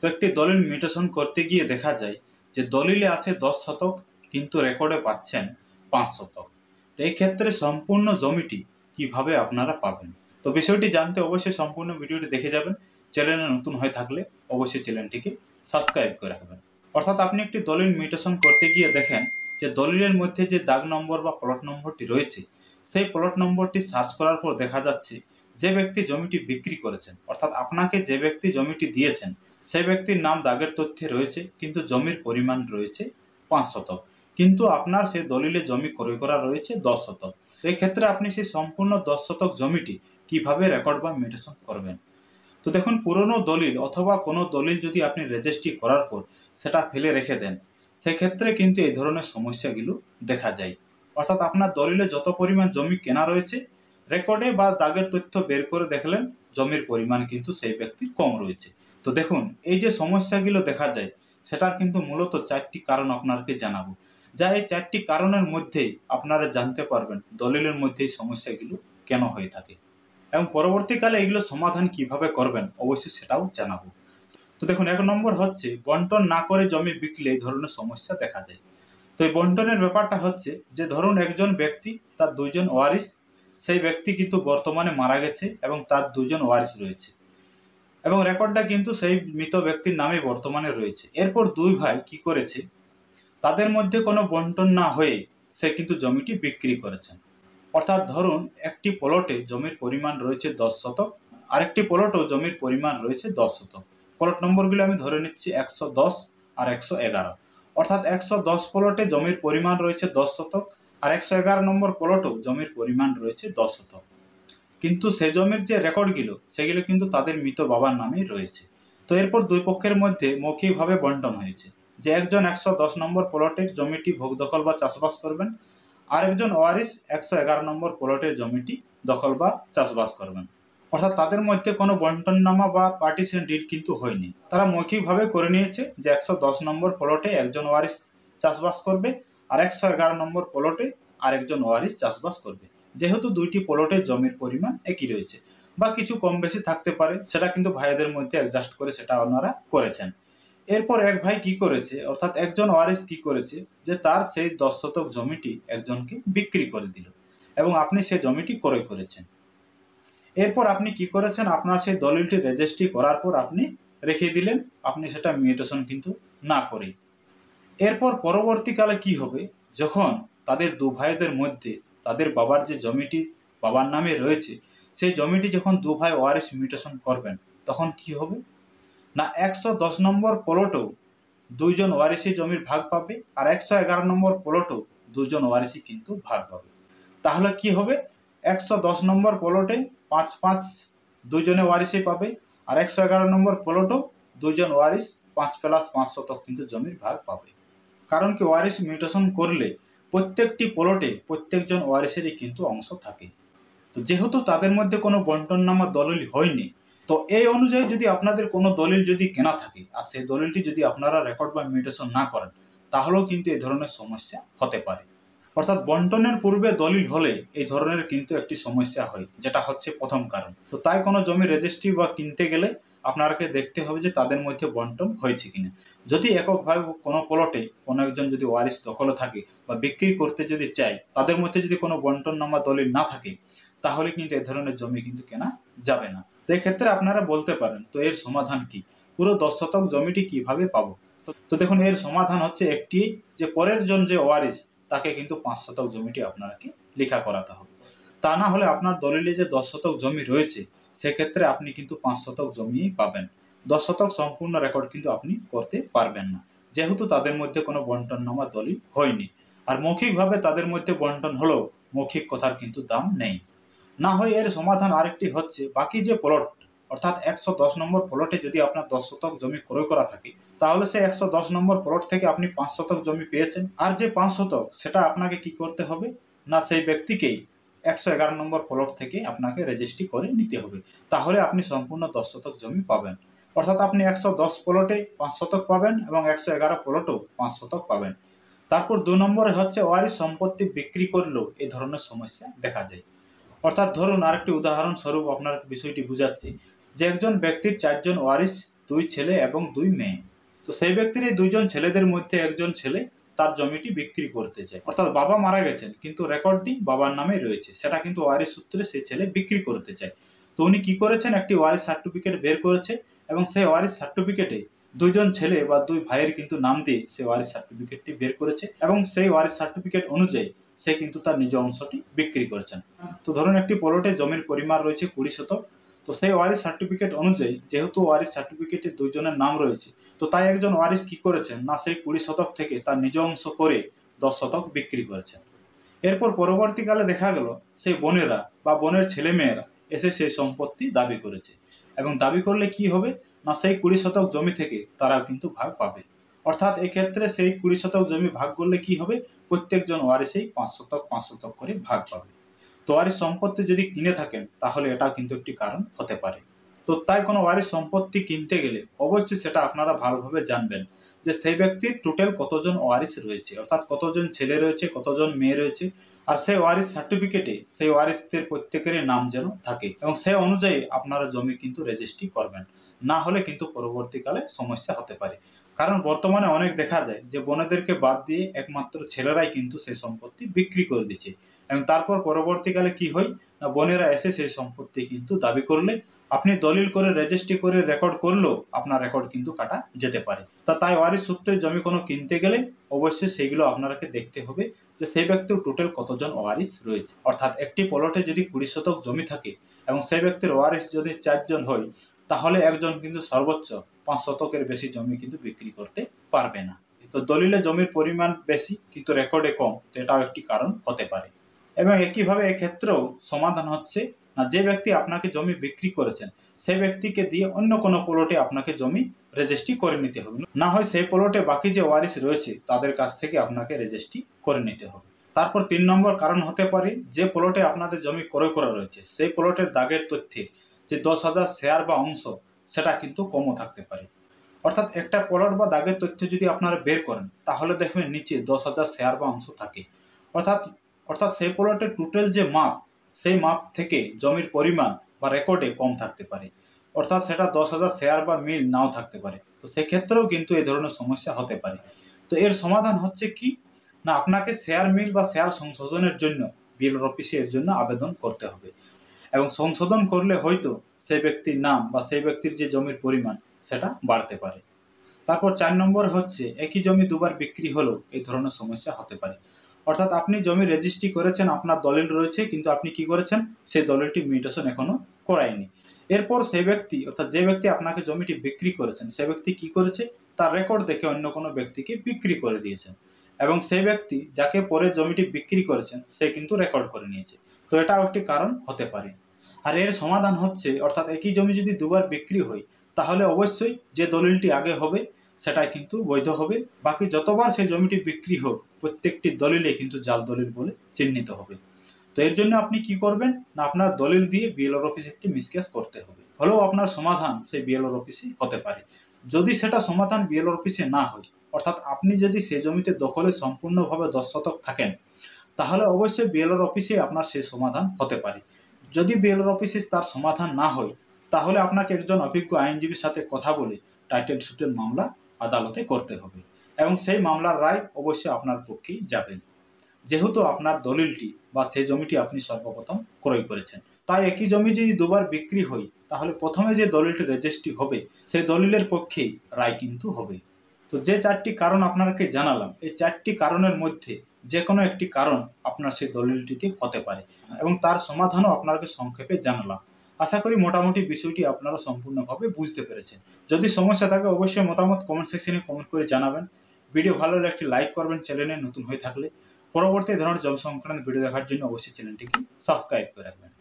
তো একটি দলিল মিউটেশন করতে গিয়ে দেখা যায় যে দলিলে আছে 10 শতক কিন্তু রেকর্ডে পাচ্ছেন 5 শতক। তো এই ক্ষেত্রে সম্পূর্ণ জমিটি কিভাবে আপনারা পাবেন, তো বিষয়টি জানতে অবশ্যই সম্পূর্ণ ভিডিওটি দেখে যাবেন। চ্যানেলে নতুন হয়ে থাকলে অবশ্যই চ্যানেলটিকে সাবস্ক্রাইব করে রাখবেন। অর্থাৎ আপনি একটি দলিল মিউটেশন করতে গিয়ে দেখেন যে দলিলের মধ্যে যে দাগ নম্বর বা প্লট নম্বরটি রয়েছে সেই প্লট নম্বরটি সার্চ করার পর দেখা যাচ্ছে যে ব্যক্তি জমিটি বিক্রি করেছেন, অর্থাৎ আপনাকে যে ব্যক্তি জমিটি দিয়েছেন সেই ব্যক্তির নাম দাগের তথ্যে রয়েছে কিন্তু জমির পরিমাণ রয়েছে 5 শতক, কিন্তু আপনার সেই দলিলে জমি ক্রয় করা রয়েছে 10 শতক। এই ক্ষেত্রে আপনি সেই সম্পূর্ণ 10 শতক জমিটি কিভাবে রেকর্ড বা মিউটেশন করবেন। তো দেখুন, পুরনো দলিল অথবা কোনো দলিল যদি আপনি রেজিস্ট্রি করার পর সেটা ফেলে রেখে দেন সেক্ষেত্রে কিন্তু এই ধরনের সমস্যাগুলো দেখা যায়। অর্থাৎ আপনার দলিলে যত পরিমাণ জমি কেনা রয়েছে রেকর্ডে বা দাগের তথ্য বের করে দেখলেন জমির পরিমাণ কিন্তু সেই ব্যক্তির কম রয়েছে। তো দেখুন, এই যে সমস্যাগুলো দেখা যায় সেটার কিন্তু মূলত 4টি কারণ আপনাকে জানাবো, যা এই 4টি কারণের মধ্যেই আপনারা জানতে পারবেন দলিলের মধ্যে এই সমস্যাগুলো কেন হয়ে থাকে এবং পরবর্তীকালে এগুলো সমাধান কিভাবে করবেন অবশ্যই সেটাও জানাবো। তো দেখুন, 1 নম্বর হচ্ছে বন্টন না করে জমি বিকলে এই ধরনের সমস্যা দেখা যায়। তো এই বন্টনের ব্যাপারটা হচ্ছে যে ধরুন একজন ব্যক্তি তার 2 জন ওয়ারিশ, সেই ব্যক্তি কিন্তু বর্তমানে মারা গেছে এবং তার 2 জন ওয়ারিশ রয়েছে এবং রেকর্ডটা কিন্তু সেই মৃত ব্যক্তির নামে বর্তমানে রয়েছে। এরপর 2 ভাই কি করেছে, তাদের মধ্যে কোনো বন্টন না হয়ে সে কিন্তু জমিটি বিক্রি করেছেন। অর্থাৎ ধরুন একটি প্লটে জমির পরিমাণ রয়েছে 10 শতক, আরেকটি প্লটও জমির পরিমাণ রয়েছে 10 শতক। প্লট নম্বরগুলো আমি ধরে নিচ্ছি 110 আর 111। অর্থাৎ 110 প্লটে জমির পরিমাণ রয়েছে 10 শতক আর 111 নম্বর প্লটও জমির পরিমাণ রয়েছে 10 শতক, কিন্তু সে জমির যে রেকর্ডগুলো সেগুলো কিন্তু তাদের মৃত বাবার নামেই রয়েছে। তো এরপর 2 পক্ষের মধ্যে মৌখিকভাবে বন্টন হয়েছে যে একজন 110 নম্বর প্লটের জমিটি ভোগ দখল বা চাষবাস করবেন, আরেকজন ওয়ারিশ 111 নম্বর প্লটের জমিটি দখল বা চাষবাস করবেন। অর্থাৎ তাদের মধ্যে কোনো বন্টননামা বা পার্টিশন ডিড কিন্তু হয়নি, তারা মৌখিকভাবে করে নিয়েছে যে 110 নম্বর প্লটে একজন ওয়ারিশ চাষবাস করবে আর 111 নম্বর প্লটে আরেকজন ওয়ারিশ চাষবাস করবে। যেহেতু 2টি প্লটের জমির পরিমাণ একই রয়েছে বা কিছু কম বেশি থাকতে পারে, সেটা কিন্তু ভাইদের মধ্যে অ্যাডজাস্ট করে সেটা ওনারা করেছেন। এরপর এক ভাই কি করেছে, অর্থাৎ একজন ওয়ারিশ কি করেছে যে তার সেই 10 শতক জমিটি একজনকে বিক্রি করে দিল এবং আপনি সেই জমিটি ক্রয় করেছেন। এরপর আপনি কি করেছেন, আপনার সেই দলিলটি রেজিস্ট্রি করার পর আপনি রেখে দিলেন, আপনি সেটা মিউটেশন কিন্তু না করে। এরপর পরবর্তীকালে কি হবে, যখন তাদের 2 ভাইদের মধ্যে তাদের বাবার যে জমিটি বাবার নামে রয়েছে সেই জমিটি যখন 2 ভাই ওয়ারিশ মিউটেশন করবেন তখন কি হবে না, 110 নম্বর প্লটও 2 জন ওয়ারিশই জমির ভাগ পাবে আর 111 নম্বর প্লটও 2 জন ওয়ারিশই কিন্তু ভাগ পাবে। তাহলে কি হবে, 110 নম্বর প্লটে 5-5 2 জনে ওয়ারিশই পাবে আর 111 নম্বর প্লটও 2 জন ওয়ারিশ 5+5 শতক কিন্তু জমির ভাগ পাবে। কারণ কি, ওয়ারিশ মিউটেশন করলে প্রত্যেকটি প্লটে প্রত্যেকজন ওয়ারিশেরই কিন্তু অংশ থাকে। তো যেহেতু তাদের মধ্যে কোনো বন্টননামা দলিল হয়নি, তো এই অনুযায়ী যদি আপনাদের কোনো দলিল যদি কেনা থাকে আর সেই দলিলটি যদি আপনারা রেকর্ড বা মিউটেশন না করেন তাহলেও কিন্তু এই ধরনের সমস্যা হতে পারে। অর্থাৎ বন্টনের পূর্বে দলিল হলে এই ধরনের কিন্তু একটি সমস্যা হয়, যেটা হচ্ছে প্রথম কারণ। তো তাই কোনো জমি রেজিস্ট্রি বা কিনতে গেলে আপনাকে দেখতে হবে যে তাদের মধ্যে বন্টন হয়েছে কিনা। যদি এককভাবে কোনো প্লটে কোনো একজন যদি ওয়ারিশ দখলে থাকে বা বিক্রি করতে যদি চায়, তাদের মধ্যে যদি কোনো বন্টননামা দলিল না থাকে তাহলে কিন্তু এই ধরনের জমি কিন্তু কেনা যাবে না। তো এক্ষেত্রে আপনারা বলতে পারেন তো এর সমাধান কি, পুরো 10 শতক জমিটি কিভাবে পাবো। তো দেখুন, এর সমাধান হচ্ছে একটি, যে পরের জন যে ওয়ারিশ তাকে কিন্তু 5 শতক জমিটি আপনাকে লেখা করাতে হবে। তা না হলে আপনার দলিলে যে 10 শতক জমি রয়েছে সেক্ষেত্রে আপনি কিন্তু 5 শতক জমিই পাবেন, 10 শতক সম্পূর্ণ রেকর্ড কিন্তু আপনি করতে পারবেন না, যেহেতু তাদের মধ্যে কোনো বন্টননামা দলিল হয়নি। আর মৌখিকভাবে তাদের মধ্যে বন্টন হলেও মৌখিক কথার কিন্তু দাম নেই। না হয় এর সমাধান আরেকটি হচ্ছে, বাকি যে প্লট অর্থাৎ 110 নম্বর প্লটে যদি আপনার 10 শতক জমি ক্রয় করা থাকে তাহলে সেই 110 নম্বর প্লট থেকে আপনি 5 শতক জমি পেয়েছেন, আর যে 5 শতক সেটা আপনাকে কি করতে হবে না, সেই ব্যক্তিকেই 111 নম্বর প্লট থেকে আপনাকে রেজিস্ট্রি করে নিতে হবে, তাহলে আপনি সম্পূর্ণ 10 শতক জমি পাবেন। অর্থাৎ আপনি 110 প্লটে 5 শতক পাবেন এবং 111 প্লটেও 5 শতক পাবেন। তারপর 2 নম্বরে হচ্ছে ওয়ারিশ সম্পত্তি বিক্রি করলেও এই ধরনের সমস্যা দেখা যায়। অর্থাৎ ধরুন আরেকটি উদাহরণ স্বরূপ আপনার বিষয়টি বুঝাচ্ছি, যে একজন ব্যক্তির 4 জন ওয়ারিশ, 2 ছেলে এবং 2 মেয়ে। তো সেই ব্যক্তির এই 2 জন ছেলেদের মধ্যে একজন ছেলে তার জমিটি বিক্রি করতে চায়, অর্থাৎ বাবা মারা গেছেন কিন্তু রেকর্ডটি বাবার নামে রয়েছে, সেটা কিন্তু ওয়ারিশ সূত্রে সেই ছেলে বিক্রি করতে চায়। তো উনি কি করেছেন, একটি ওয়ারিশ সার্টিফিকেট বের করেছে এবং সেই ওয়ারিশ সার্টিফিকেটে 2 জন ছেলে বা 2 ভাইয়ের কিন্তু নাম দিয়ে সেই ওয়ারিশ সার্টিফিকেটটি বের করেছে এবং সেই ওয়ারিশ সার্টিফিকেট অনুযায়ী সে কিন্তু তার নিজ অংশটি বিক্রি করেছেন। তো ধরুন একটি প্লটে জমির পরিমাণ রয়েছে 20 শতক। তো সেই ওয়ারিশ সার্টিফিকেট অনুযায়ী যেহেতু ওয়ারিশ সার্টিফিকেটে 2 জনের নাম রয়েছে, তো তাই একজন ওয়ারিশ কি করেছেন না, সেই 20 শতক থেকে তার নিজ অংশ করে 10 শতক বিক্রি করেছেন। এরপর পরবর্তীকালে দেখা গেল সেই বোনেরা বা বোনের ছেলেমেয়েরা এসে সেই সম্পত্তি দাবি করেছে এবং দাবি করলে কি হবে না, সেই 20 শতক জমি থেকে তারাও কিন্তু ভাগ পাবে। অর্থাৎ এক্ষেত্রে সেই 20 শতক জমি ভাগ করলে কি হবে, প্রত্যেকজন ওয়ারিশেই 5 শতক 5 শতক করে ভাগ পাবে। তো ওয়ারিশ সম্পত্তি যদি কিনে থাকেন তাহলে এটাও কিন্তু একটি কারণ হতে পারে। তো তাই কোনো ওয়ারিশ সম্পত্তি কিনতে গেলে অবশ্যই সেটা আপনারা ভালোভাবে জানবেন যে সেই ব্যক্তির টোটাল কতজন ওয়ারিশ রয়েছে, অর্থাৎ কতজন ছেলে রয়েছে, কতজন মেয়ে রয়েছে, আর সেই ওয়ারিশ সার্টিফিকেটে সেই ওয়ারিশদের প্রত্যেকেরই নাম যেন থাকে এবং সেই অনুযায়ী আপনারা জমি কিন্তু রেজিস্ট্রি করবেন, না হলে কিন্তু পরবর্তীকালে সমস্যা হতে পারে। কারণ বর্তমানে অনেক দেখা যায় যে বোনেদেরকে বাদ দিয়ে একমাত্র ছেলেরাই কিন্তু সেই সম্পত্তি বিক্রি করে দিচ্ছে এবং তারপর পরবর্তীকালে কি হয় না, বোনেরা এসে সেই সম্পত্তি কিন্তু দাবি করলে আপনি দলিল করে রেজিস্ট্রি করে রেকর্ড করলেও আপনার রেকর্ড কিন্তু কাটা যেতে পারে। তাই ওয়ারিশ সূত্রে জমি কোনো কিনতে গেলে অবশ্যই সেইগুলো আপনাকে দেখতে হবে যে সেই ব্যক্তির টোটাল কতজন ওয়ারিশ রয়েছে। অর্থাৎ একটি প্লটে যদি 20 শতক জমি থাকে এবং সেই ব্যক্তির ওয়ারিশ যদি 4 জন হয়, তাহলে একজন কিন্তু সর্বোচ্চ 5 শতকের বেশি জমি কিন্তু বিক্রি করতে পারবে না। তো দলিলে জমির পরিমাণ বেশি কিন্তু রেকর্ডে কম, তো এটাও একটি কারণ হতে পারে। এবং একইভাবে এক্ষেত্রেও সমাধান হচ্ছে না, যে ব্যক্তি আপনাকে জমি বিক্রি করেছেন সেই ব্যক্তিকে দিয়ে অন্য কোনো প্লটে আপনাকে জমি রেজিস্ট্রি করে নিতে হবে, না হয় সেই প্লটে বাকি যে ওয়ারিশ রয়েছে তাদের কাছ থেকে আপনাকে রেজিস্ট্রি করে নিতে হবে। তারপর 3 নম্বর কারণ হতে পারে যে প্লটে আপনাদের জমি ক্রয় করা রয়েছে সেই প্লটের দাগের তথ্যে যে 10,000 শেয়ার বা অংশ সেটা কিন্তু কমও থাকতে পারে। অর্থাৎ একটা প্লট বা দাগের তথ্য যদি আপনারা বের করেন তাহলে দেখবেন নিচে 10,000 শেয়ার বা অংশ থাকে। অর্থাৎ সেই প্লটের টোটাল যে মাপ সেই মাপ থেকে জমির পরিমাণ বা রেকর্ডে কম থাকতে পারে, অর্থাৎ সেটা 10,000 শেয়ার বা মিল নাও থাকতে পারে। তো সেক্ষেত্রেও কিন্তু এই ধরনের সমস্যা হতে পারে। তো এর সমাধান হচ্ছে কি না, আপনাকে শেয়ার মিল বা শেয়ার সংশোধনের জন্য বিএলআর অফিসে এর জন্য আবেদন করতে হবে এবং সংশোধন করলে হয়তো সেই ব্যক্তির নাম বা সেই ব্যক্তির যে জমির পরিমাণ সেটা বাড়তে পারে। তারপর 4 নম্বর হচ্ছে একই জমি দুবার বিক্রি হলেও এই ধরনের সমস্যা হতে পারে। অর্থাৎ আপনি জমি রেজিস্ট্রি করেছেন, আপনার দলিল রয়েছে, কিন্তু আপনি কি করেছেন সেই দলিলটি মিউটেশন এখনো করায়নি। এরপর সেই ব্যক্তি অর্থাৎ যে ব্যক্তি আপনাকে জমিটি বিক্রি করেছেন সে ব্যক্তি কি করেছে, তার রেকর্ড দেখে অন্য কোনো ব্যক্তিকে বিক্রি করে দিয়েছেন এবং সেই ব্যক্তি যাকে পরে জমিটি বিক্রি করেছেন সে কিন্তু রেকর্ড করে নিয়েছে। তো এটাও একটি কারণ হতে পারে। আর এর সমাধান হচ্ছে অর্থাৎ একই জমি যদি দুবার বিক্রি হয় তাহলে অবশ্যই যে দলিলটি আগে হবে সেটাই কিন্তু বৈধ হবে, বাকি যতবার সেই জমিটি বিক্রি হোক প্রত্যেকটি দলিলে কিন্তু জাল দলিল বলে চিহ্নিত হবে। তো এর জন্য আপনি কি করবেন না, আপনার দলিল দিয়ে বিএলআর অফিসে একটি মিসকেস করতে হবে, হলেও আপনার সমাধান সেই বিএলআর অফিসে হতে পারে। যদি সেটা সমাধান বিএলআর অফিসে না হয়, অর্থাৎ আপনি যদি সেই জমিতে দখলে সম্পূর্ণভাবে 10 শতক থাকেন তাহলে অবশ্যই বিএলআর অফিসে আপনার সেই সমাধান হতে পারে। যদি বিএলআর অফিসে তার সমাধান না হয় তাহলে আপনাকে একজন অভিজ্ঞ আইনজীবীর সাথে কথা বলে টাইটেল সুটের মামলা আদালতে করতে হবে এবং সেই মামলার রায় অবশ্যই আপনার পক্ষেই যাবে, যেহেতু আপনার দলিলটি বা সেই জমিটি আপনি সর্বপ্রথম ক্রয় করেছেন। তাই একই জমি যদি দুবার বিক্রি হয় তাহলে প্রথমে যে দলিলটি রেজিস্ট্রি হবে সেই দলিলের পক্ষেই রায় কিন্তু হবে। তো যে 4টি কারণ আপনাকে জানালাম, এই 4টি কারণের মধ্যে যে কোনো একটি কারণ আপনার সেই দলিলটিতে হতে পারে এবং তার সমাধানও আপনাকে সংক্ষেপে জানালাম। আশা করি মোটামুটি বিষয়টি আপনারা সম্পূর্ণভাবে বুঝতে পেরেছেন। যদি সমস্যা থাকে অবশ্যই মতামত কমেন্ট সেকশনে কমেন্ট করে জানাবেন। ভিডিও ভালো লাগলে একটি লাইক করবেন চ্যানেলে নতুন হয়ে থাকলে। পরবর্তী ধরনের জব সংক্রান্ত ভিডিও দেখার জন্য অবশ্যই চ্যানেলটিকে সাবস্ক্রাইব করে রাখবেন।